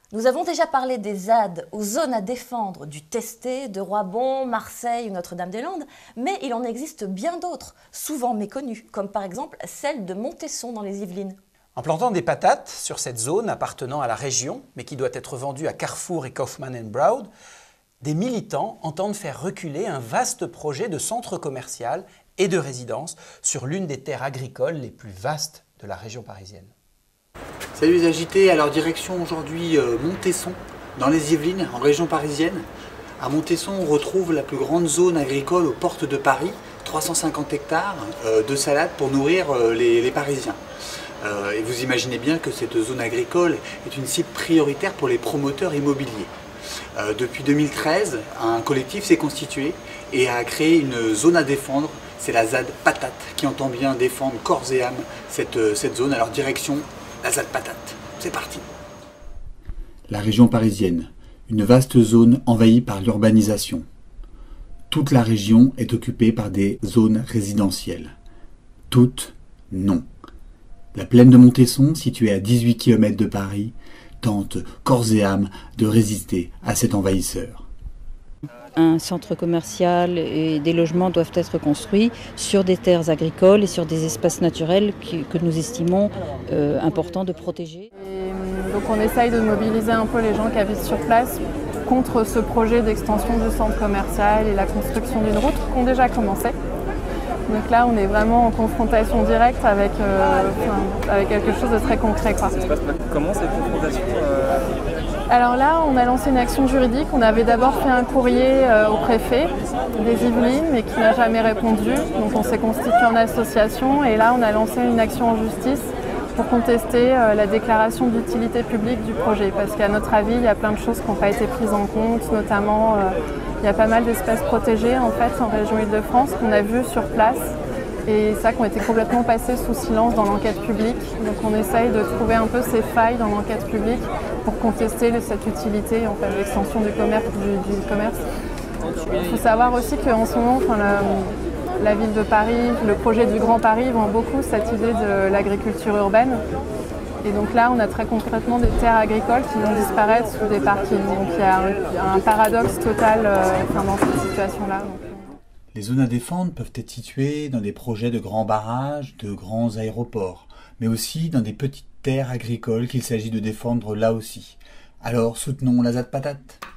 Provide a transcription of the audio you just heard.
Nous avons déjà parlé des ZAD ou zones à défendre du Testé, de Roibon, Marseille ou Notre-Dame-des-Landes, mais il en existe bien d'autres, souvent méconnues, comme par exemple celle de Montesson dans les Yvelines. En plantant des patates sur cette zone appartenant à la région, mais qui doit être vendue à Carrefour et Kaufmann Broad, des militants entendent faire reculer un vaste projet de centre commercial et de résidence sur l'une des terres agricoles les plus vastes de la région parisienne. Salut les agités, alors direction aujourd'hui Montesson, dans les Yvelines, en région parisienne. À Montesson, on retrouve la plus grande zone agricole aux portes de Paris, 350 hectares de salade pour nourrir les Parisiens. Et vous imaginez bien que cette zone agricole est une cible prioritaire pour les promoteurs immobiliers. Depuis 2013, un collectif s'est constitué et a créé une zone à défendre. C'est la ZAD Patate qui entend bien défendre corps et âme cette zone. Alors direction la ZAD Patate. C'est parti. La région parisienne, une vaste zone envahie par l'urbanisation. Toute la région est occupée par des zones résidentielles. Toutes, non. La plaine de Montesson, située à 18 km de Paris, tente corps et âme de résister à cet envahisseur. Un centre commercial et des logements doivent être construits sur des terres agricoles et sur des espaces naturels que nous estimons importants de protéger. Donc on essaye de mobiliser un peu les gens qui habitent sur place contre ce projet d'extension du centre commercial et la construction d'une route qui ont déjà commencé. Donc là, on est vraiment en confrontation directe avec quelque chose de très concret, quoi. Comment cette confrontation Alors là, on a lancé une action juridique. On avait d'abord fait un courrier au préfet des Yvelines, mais qui n'a jamais répondu. Donc on s'est constitué en association et là, on a lancé une action en justice pour contester la déclaration d'utilité publique du projet. Parce qu'à notre avis, il y a plein de choses qui n'ont pas été prises en compte, notamment il y a pas mal d'espèces protégées en fait en région Île-de-France qu'on a vues sur place et ça qui ont été complètement passées sous silence dans l'enquête publique. Donc on essaye de trouver un peu ces failles dans l'enquête publique pour contester cette utilité en fait, l'extension du commerce. Il faut savoir aussi qu'en ce moment, la ville de Paris, le projet du Grand Paris vend beaucoup cette idée de l'agriculture urbaine. Et donc là, on a très concrètement des terres agricoles qui vont disparaître sous des parkings. Donc il y a un paradoxe total dans cette situation-là. Les zones à défendre peuvent être situées dans des projets de grands barrages, de grands aéroports, mais aussi dans des petites terres agricoles qu'il s'agit de défendre là aussi. Alors soutenons la ZAD Patate.